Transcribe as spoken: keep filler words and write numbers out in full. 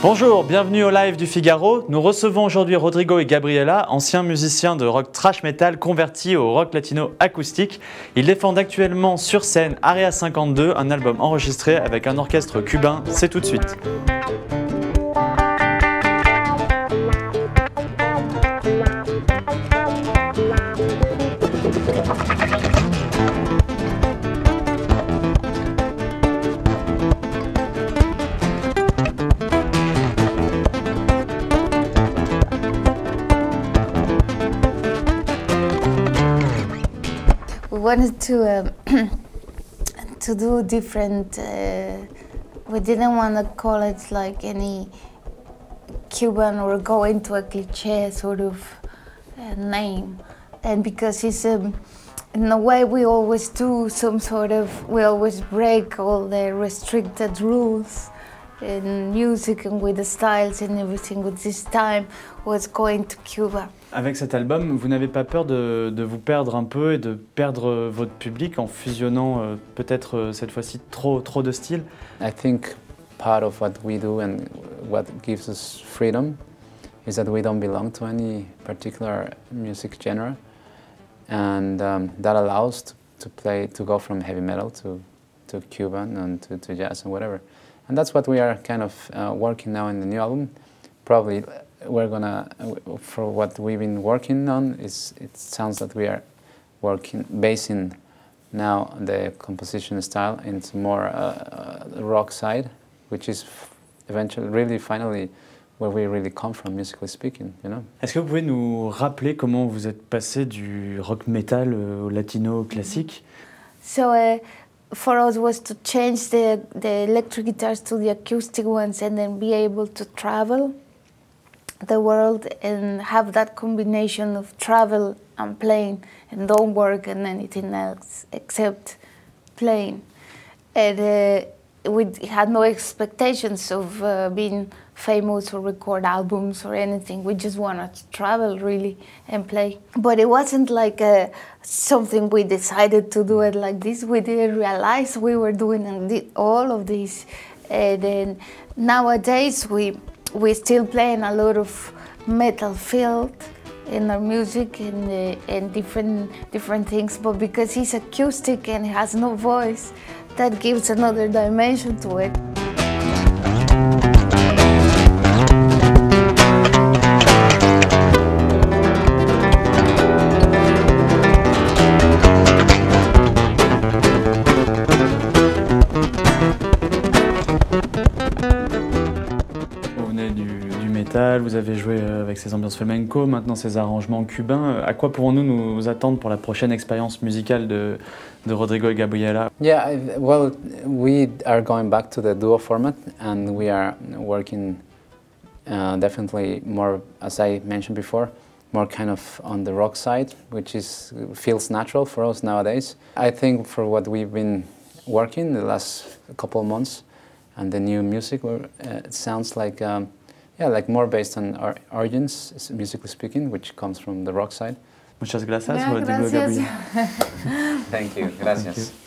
Bonjour, bienvenue au live du Figaro. Nous recevons aujourd'hui Rodrigo et Gabriela, anciens musiciens de rock thrash metal convertis au rock latino acoustique. Ils défendent actuellement sur scène Area cinquante-deux, un album enregistré avec un orchestre cubain. C'est tout de suite. We wanted to um, to do different. Uh, we didn't want to call it like any Cuban or go into a cliché sort of uh, name, and because it's um, in a way we always do some sort of we always break all the restricted rules in music and with the styles and everything. With this time was going to Cuba. Avec cet album, vous n'avez pas peur de, de vous perdre un peu et de perdre votre public en fusionnant euh, peut-être euh, cette fois-ci trop, trop de styles? I think part of what we do and what gives us freedom is that we don't belong to any particular music genre, and um, that allows to, to play to go from heavy metal to to Cuban and to, to jazz and whatever, and that's what we are kind of uh, working now in the new album. Probably we're gonna, for what we've been working on, is it sounds that we are working, basing now the composition style into more uh, uh, rock side, which is eventually, really, finally, where we really come from, musically speaking, you know. Est-ce que vous pouvez nous rappeler comment vous êtes passé du rock metal au latino classique? So uh, for us was to change the the electric guitars to the acoustic ones, and then be able to travel the world and have that combination of travel and playing, and don't work on anything else except playing. And uh, we had no expectations of uh, being famous or record albums or anything. We just wanted to travel really and play. But it wasn't like uh, something we decided to do it like this. We didn't realize we were doing all of this. And then nowadays we we're still playing a lot of metal field in our music and, uh, and different different things, but because he's acoustic and he has no voice, that gives another dimension to it. Vous avez joué avec ces ambiances flamenco, maintenant ces arrangements cubains. À quoi pourrons-nous nous attendre pour la prochaine expérience musicale de, de Rodrigo et Gabriela? Yeah, well, we are going back to the duo format, and we are working uh, definitely more, as I mentioned before, more kind of on the rock side, which is feels natural for us nowadays. I think for what we've been working the last couple of months and the new music, uh, it sounds like um, yeah, like more based on our origins, musically speaking, which comes from the rock side. Muchas gracias, Yeah, Rodrigo gracias. Gabriela. Thank you. Gracias. Thank you.